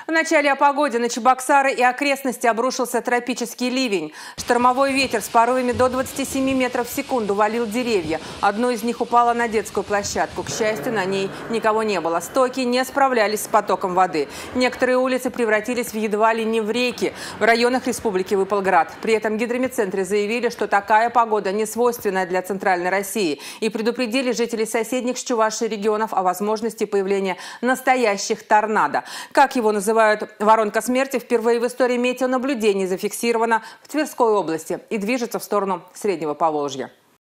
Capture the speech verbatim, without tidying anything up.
В начале о погоде на Чебоксары и окрестности обрушился тропический ливень. Штормовой ветер с порывами до двадцати семи метров в секунду валил деревья. Одно из них упало на детскую площадку. К счастью, на ней никого не было. Стоки не справлялись с потоком воды. Некоторые улицы превратились в едва ли не в реки. В районах республики выпал град. При этом в гидрометцентре заявили, что такая погода не свойственная для Центральной России. И предупредили жителей соседних с Чувашией регионов о возможности появления настоящих торнадо. Как его называют? Воронка смерти впервые в истории метеонаблюдений зафиксирована в Тверской области и движется в сторону Среднего Поволжья.